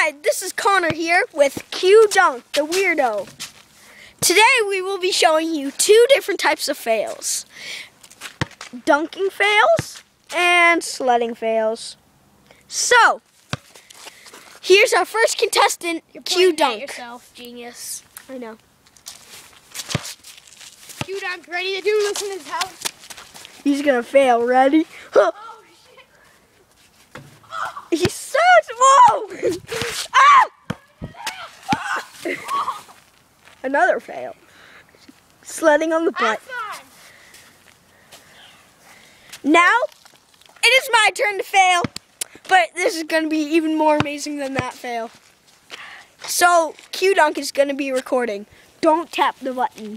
Hi, this is Connor here with Q Dunk, the weirdo. Today we will be showing you two different types of fails. Dunking fails and sledding fails. So, here's our first contestant, Q Dunk. Yourself, genius. I know. Q Dunk, ready to do this in his house? He's gonna fail. Ready? Oh, shit. He sucks! Whoa! Ah! Another fail. Sledding on the butt. Fine. Now, it is my turn to fail. But this is going to be even more amazing than that fail. So, Q Dunk is going to be recording. Don't tap the button.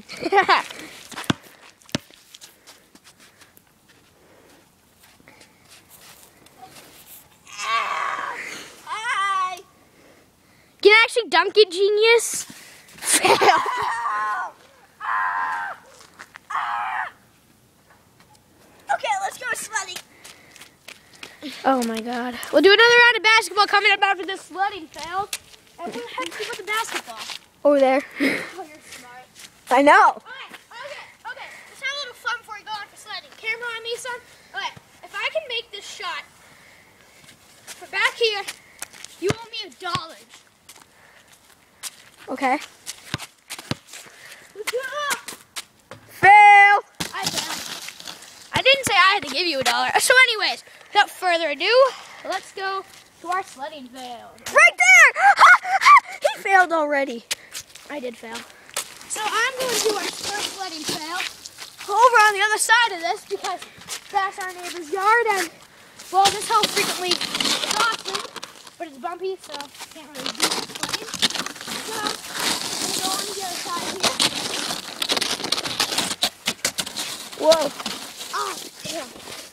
Can I actually dunk it, genius? Fail. Okay, let's go sledding. Oh my god. We'll do another round of basketball coming up after this sledding fail. And where the heck did you put the basketball? Over there. Oh, you're smart. I know. Okay. Let's have a little fun before we go on for sledding. Camera on me, son. Okay, if I can make this shot from back here, you owe me $1. Okay. Fail. Fail. I didn't say I had to give you $1. So anyways, without further ado, let's go to our sledding fail. Right there! He failed already. I did fail. So I'm going to do our first sledding fail over on the other side of this because that's our neighbor's yard and, well, this hole frequently is often, but it's bumpy, so can't really do the sledding. So I'm going to go on the other side here. Whoa. Oh, damn.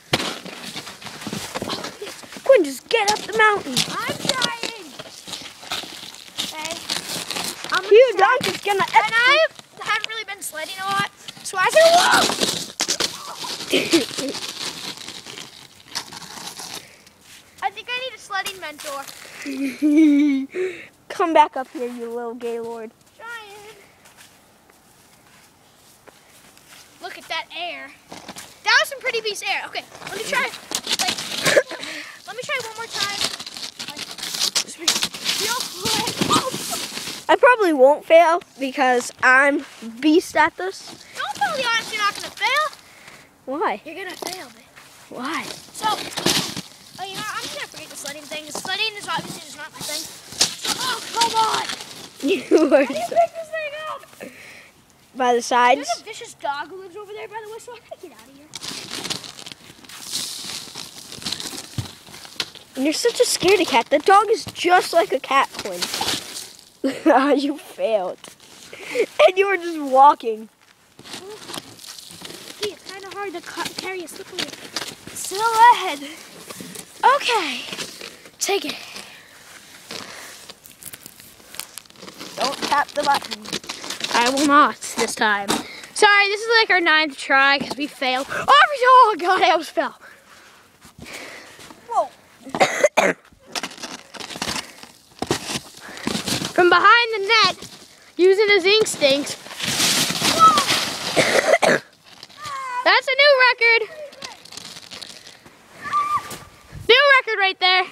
Quinn, just get up the mountain. I'm trying. Okay. Q Dunk is gonna. And I haven't really been sledding a lot, so I said, whoa! I think I need a sledding mentor. Come back up here, you little gaylord. Trying. Look at that air. That was some pretty beast air. Okay, let me try. Let me try one more time. Real quick. Oh. I probably won't fail because I'm beast at this. Don't tell the audience you're not gonna fail. Why? You're gonna fail, man. Why? So, you know, I'm just gonna forget the sledding thing. Sledding is obviously just not my thing. So, oh, come on! You How are do you pick this thing up? by the sides. There's a vicious dog who lives over there, by the way, so I gotta get out of here. And you're such a scaredy cat. The dog is just like a cat, Quinn. You failed. And you were just walking. Gee, it's kind of hard to carry a slippery silhouette. Okay, take it. Don't tap the button. I will not this time. Sorry, this is like our 9th try because we failed. Oh god, I almost fell. Whoa. From behind the net, using his instincts. That's a new record. New record right there.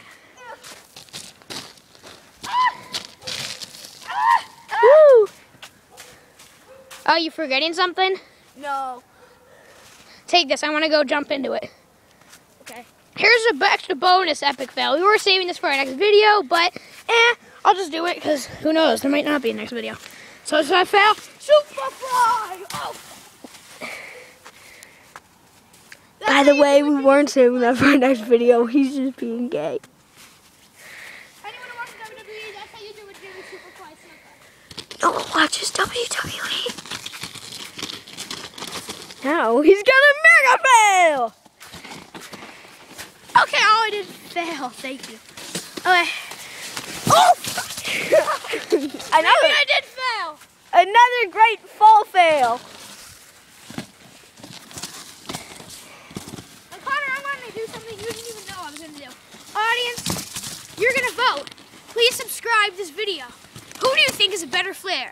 Woo! Oh, you forgetting something? No. Take this. I want to go jump into it. Okay. Here's a extra bonus epic fail. We were saving this for our next video, but I'll just do it because who knows? There might not be a next video. So if I fail, super fly! Oh. By the way, we weren't saving that for our next video. He's just being gay. Anyone who watches WWE, that's how you do it, Jimmy Superfly Super. No one watches WWE. Now he's gonna mega fail. Okay, oh, I didn't fail. Thank you. Okay. Oh! Maybe I did fail. Another great fall fail. And Connor, I'm going to do something you didn't even know I was going to do. Audience, you're going to vote. Please please subscribe this video. Who do you think is a better fail?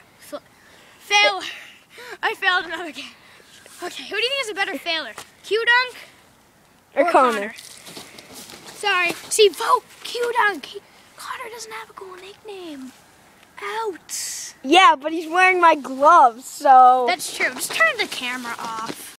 I failed another game. Okay, who do you think is a better failer? Q-Dunk or Connor? Sorry. See, vote Q-Dunk. Connor doesn't have a cool nickname. Out. Yeah, but he's wearing my gloves, so... That's true. Just turn the camera off.